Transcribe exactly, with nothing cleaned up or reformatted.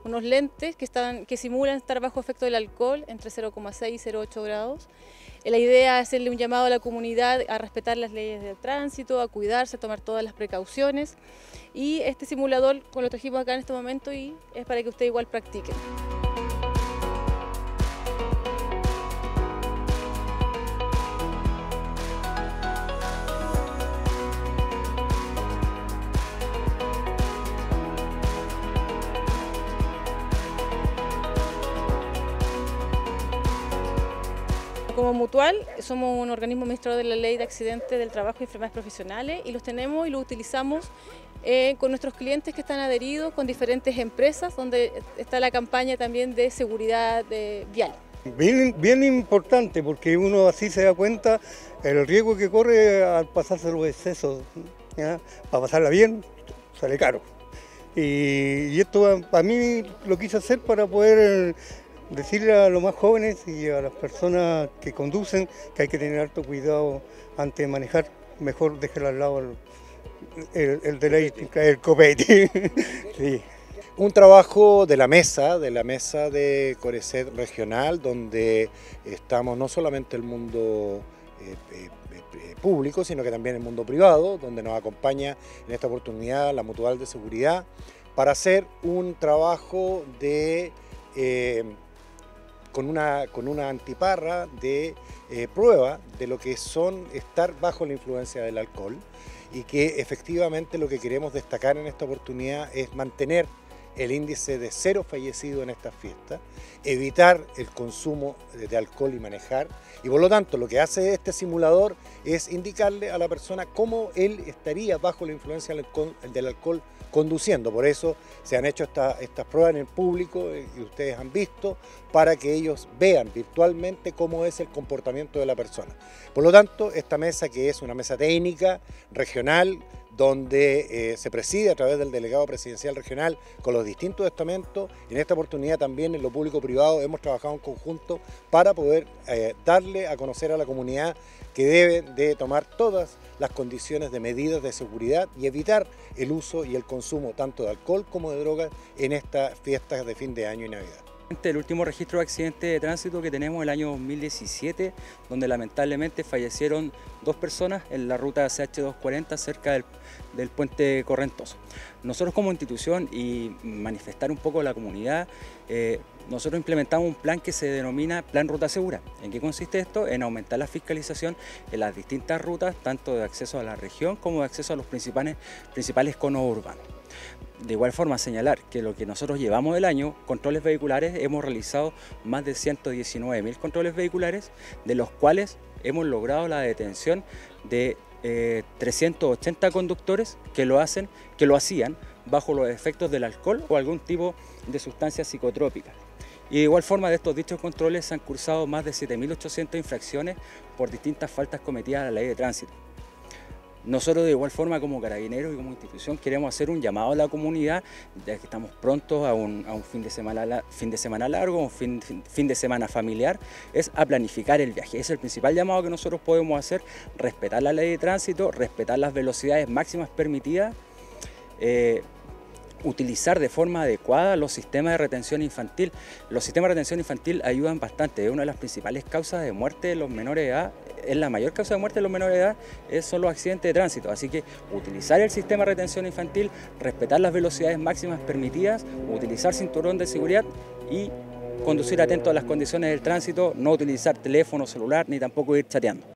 unos lentes que, están, que simulan estar bajo efecto del alcohol entre cero coma seis y cero coma ocho grados. La idea es hacerle un llamado a la comunidad a respetar las leyes del tránsito, a cuidarse, a tomar todas las precauciones. Y este simulador lo trajimos acá en este momento y es para que usted igual practique. Como Mutual, somos un organismo administrador de la Ley de Accidentes del Trabajo y Enfermedades Profesionales y los tenemos y los utilizamos eh, con nuestros clientes que están adheridos con diferentes empresas, donde está la campaña también de seguridad de vial. Bien, bien importante, porque uno así se da cuenta el riesgo que corre al pasarse los excesos, ¿ya? Para pasarla bien sale caro. Y, y esto a mí lo quise hacer para poder decirle a los más jóvenes y a las personas que conducen que hay que tener harto cuidado antes de manejar. Mejor dejar al lado el, el, el deleite, el copete. Sí. Un trabajo de la mesa, de la mesa de Corecet regional, donde estamos no solamente el mundo eh, eh, eh, público, sino que también el mundo privado, donde nos acompaña en esta oportunidad la Mutual de Seguridad, para hacer un trabajo de... Eh, Con una, con una antiparra de eh, prueba de lo que son estar bajo la influencia del alcohol y que efectivamente lo que queremos destacar en esta oportunidad es mantener el índice de cero fallecidos en estas fiestas, evitar el consumo de alcohol y manejar, y por lo tanto lo que hace este simulador es indicarle a la persona cómo él estaría bajo la influencia del alcohol, del alcohol conduciendo. Por eso se han hecho esta, estas pruebas en el público y ustedes han visto, para que ellos vean virtualmente cómo es el comportamiento de la persona. Por lo tanto, esta mesa, que es una mesa técnica regional, donde eh, se preside a través del delegado presidencial regional con los distintos estamentos, y en esta oportunidad también en lo público-privado hemos trabajado en conjunto para poder eh, darle a conocer a la comunidad que debe de tomar todas las condiciones de medidas de seguridad y evitar el uso y el consumo tanto de alcohol como de drogas en estas fiestas de fin de año y Navidad. El último registro de accidente de tránsito que tenemos el año dos mil diecisiete, donde lamentablemente fallecieron dos personas en la ruta C H doscientos cuarenta cerca del, del puente Correntoso. Nosotros como institución, y manifestar un poco a la comunidad, eh, nosotros implementamos un plan que se denomina Plan Ruta Segura. ¿En qué consiste esto? En aumentar la fiscalización en las distintas rutas, tanto de acceso a la región como de acceso a los principales, principales conos urbanos. De igual forma, señalar que lo que nosotros llevamos del año, controles vehiculares, hemos realizado más de ciento diecinueve mil controles vehiculares, de los cuales hemos logrado la detención de eh, trescientos ochenta conductores que lo hacen, que lo hacían bajo los efectos del alcohol o algún tipo de sustancia psicotrópica. Y de igual forma, de estos dichos controles se han cursado más de siete mil ochocientas infracciones por distintas faltas cometidas a la ley de tránsito. Nosotros de igual forma como Carabineros y como institución queremos hacer un llamado a la comunidad, ya que estamos prontos a un, a un fin, de semana, fin de semana largo, un fin, fin, fin de semana familiar, es a planificar el viaje. Ese es el principal llamado que nosotros podemos hacer: respetar la ley de tránsito, respetar las velocidades máximas permitidas, eh, utilizar de forma adecuada los sistemas de retención infantil. Los sistemas de retención infantil ayudan bastante, es una de las principales causas de muerte de los menores de edad, es la mayor causa de muerte de los menores de edad, son los accidentes de tránsito. Así que utilizar el sistema de retención infantil, respetar las velocidades máximas permitidas, utilizar cinturón de seguridad y conducir atento a las condiciones del tránsito, no utilizar teléfono celular ni tampoco ir chateando.